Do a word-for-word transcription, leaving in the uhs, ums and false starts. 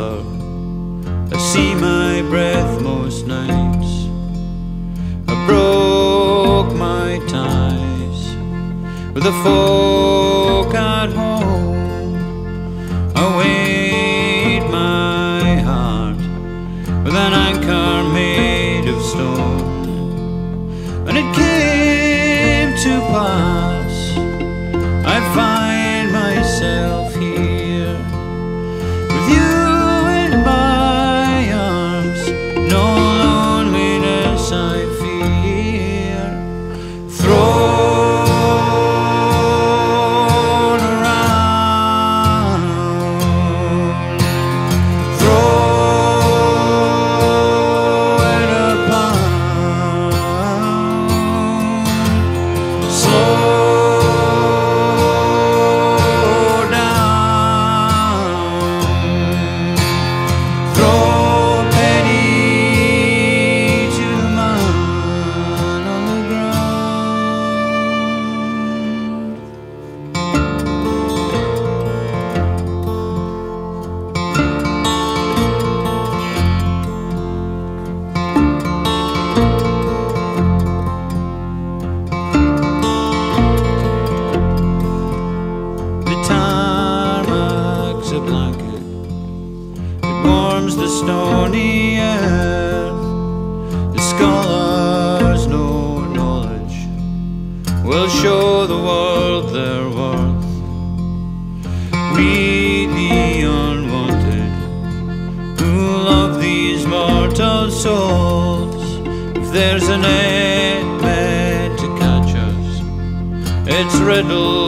father, I see my breath most nights. I broke my ties with the folk at home. I weighed my heart with an anchor made of stone, and it came to pass I find myself here with you in my arms. No loneliness I fear. Thrown around, throw it upon, slow a blanket, it warms the stony earth. The scholars know knowledge will show the world their worth. We the unwanted who love these mortal souls, if there's a net meant to catch us, it's riddled